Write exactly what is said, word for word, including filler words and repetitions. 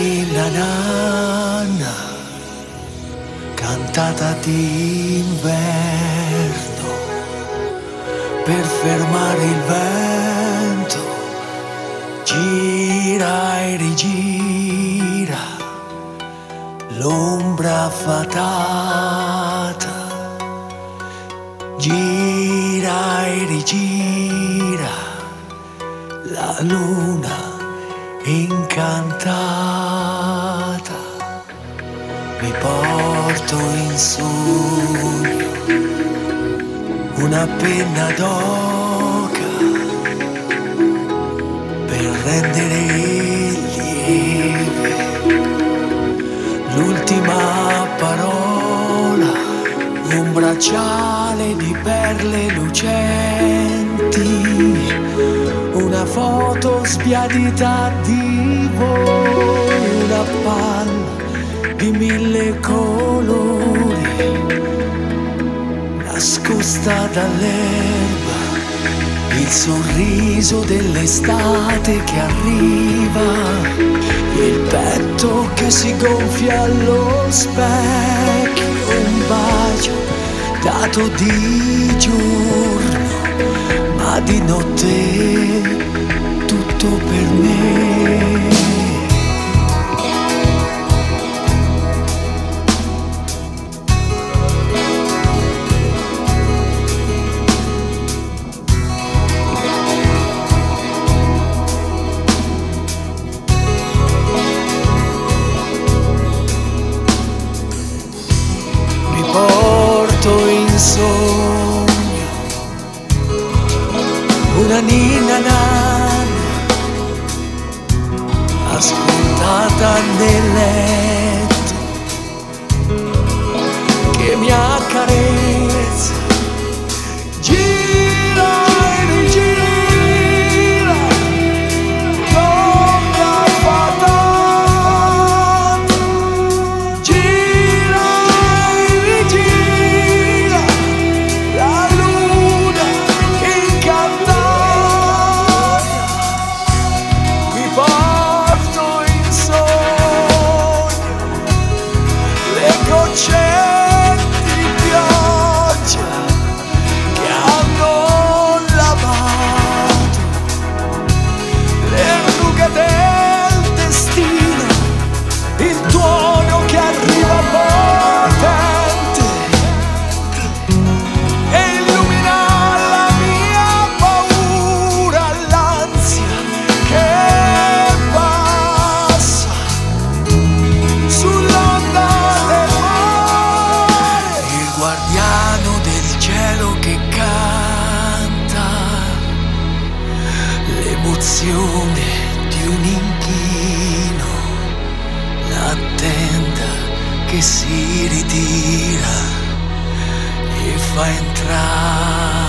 ninna nanna cantata d'inverno per fermare il vento, gira e rigira l'ombra fatata, gira e rigira la luna incantata. Mi porto in sogno una penna d'oca per rendere lieve l'ultima parola, un bracciale di perle lucenti, una foto sbiadita di voi, una palla di mille colori nascosta dall'erba, il sorriso dell'estate che arriva, il petto che si gonfia allo specchio, un bacio dato di giorno ma di notte tutto per me. Mi porto in sogno una ninna nanna ascoltata nel letto che mi accarezza, gira e rigira l'ombra fatata, gira e rigira la luna incantata. Mi porto in sogno le gocce di pioggia che hanno lavato le rughe del destino, il tuono che arriva potente e illumina la mia paura, l'ansia che passa sull'onda del mare, il guardiano del cielo che canta l'emozione di un inchino, la tenda che si ritira e fa entrare